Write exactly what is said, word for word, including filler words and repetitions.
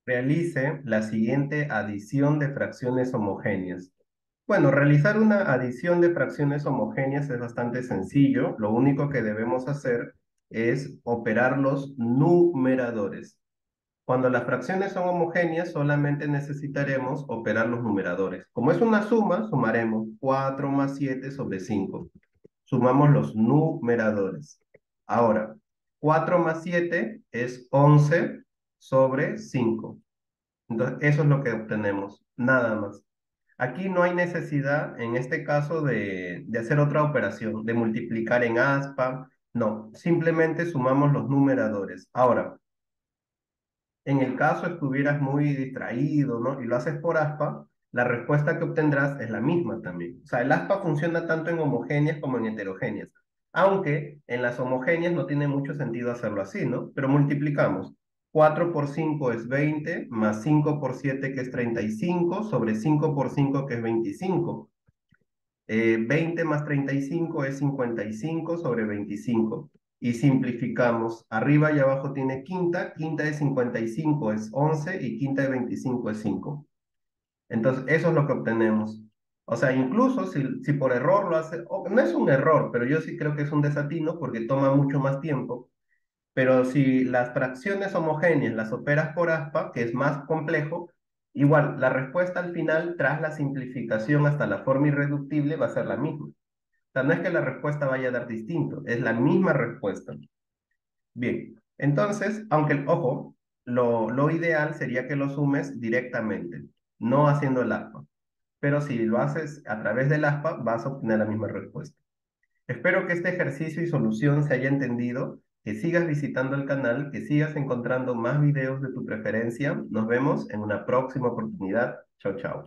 Realice la siguiente adición de fracciones homogéneas. Bueno, realizar una adición de fracciones homogéneas es bastante sencillo. Lo único que debemos hacer es operar los numeradores. Cuando las fracciones son homogéneas, solamente necesitaremos operar los numeradores. Como es una suma, sumaremos cuatro más siete sobre cinco. Sumamos los numeradores. Ahora, cuatro más siete es once sobre cinco. Entonces, eso es lo que obtenemos, nada más. Aquí no hay necesidad, en este caso, de, de hacer otra operación, de multiplicar en aspa. No, simplemente sumamos los numeradores. Ahora, en el caso estuvieras muy distraído, ¿no? Y lo haces por aspa, la respuesta que obtendrás es la misma también. O sea, el aspa funciona tanto en homogéneas como en heterogéneas. Aunque en las homogéneas no tiene mucho sentido hacerlo así, ¿no? Pero multiplicamos. Cuatro por cinco es veinte, más cinco por siete que es treinta y cinco, sobre cinco por cinco que es veinticinco. Eh, veinte más treinta y cinco es cincuenta y cinco sobre veinticinco. Y simplificamos. Arriba y abajo tiene quinta. Quinta de cincuenta y cinco es once y quinta de veinticinco es cinco. Entonces, eso es lo que obtenemos. O sea, incluso si, si por error lo hace, o no es un error, pero yo sí creo que es un desatino porque toma mucho más tiempo. Pero si las fracciones homogéneas las operas por aspa, que es más complejo, igual la respuesta al final, tras la simplificación hasta la forma irreductible, va a ser la misma. O sea, no es que la respuesta vaya a dar distinto, es la misma respuesta. Bien, entonces, aunque, ojo, lo, lo ideal sería que lo sumes directamente, no haciendo el aspa. Pero si lo haces a través del aspa, vas a obtener la misma respuesta. Espero que este ejercicio y solución se haya entendido, que sigas visitando el canal, que sigas encontrando más videos de tu preferencia. Nos vemos en una próxima oportunidad. Chao, chao.